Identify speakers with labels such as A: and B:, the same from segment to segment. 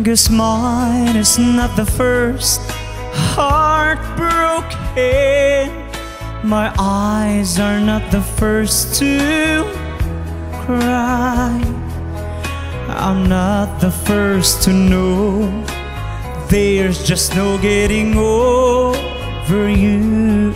A: 'Cause mine is not the first heart broken. My eyes are not the first to cry. I'm not the first to know there's just no getting over you.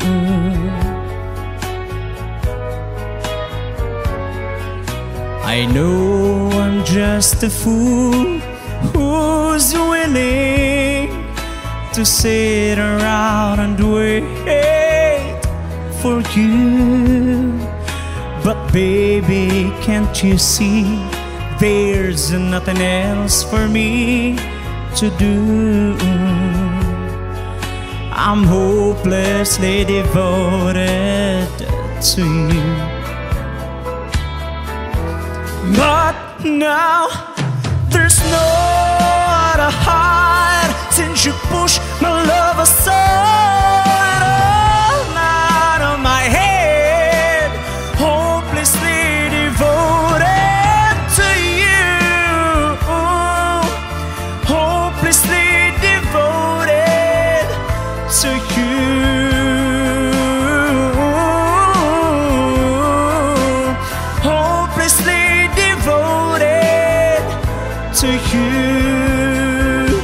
A: I know I'm just a fool who's willing to sit around and wait for you. But baby, can't you see there's nothing else for me to do? I'm hopelessly devoted to you. But now there's nowhere to hide since you push my love aside. Oh, out of my head, hopelessly devoted to you. Hopelessly devoted to you. Hopelessly devoted to you.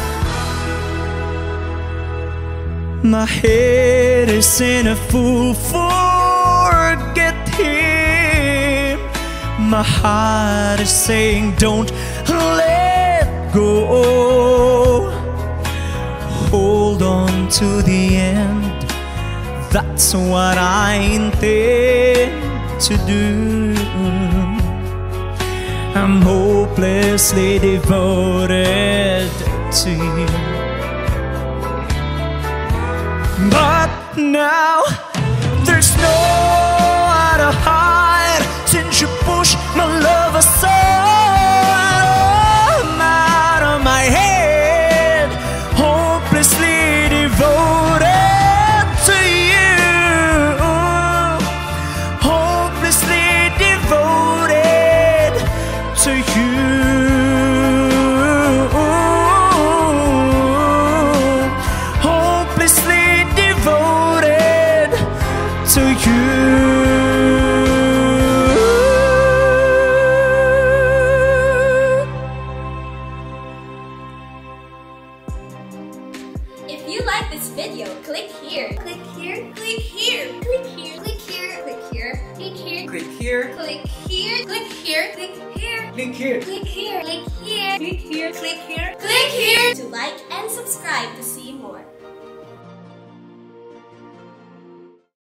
A: My head is in a fool, forget him. My heart is saying don't let go. Hold on to the end, that's what I intend to do. I'm hopelessly devoted to you. But now there's nowhere to hide since you push my love aside. I'm out of my head, hopelessly devoted to you. Hopelessly devoted to you. Hopelessly devoted to you.
B: If you like this video, click here. Click here. Click here. Click here. Click here. Click here. Click here.
A: Click here.
B: Click here. Click here. Click here.
A: Click here.
B: Click here. Click here. Click here. Click here. Click here. To like and subscribe to see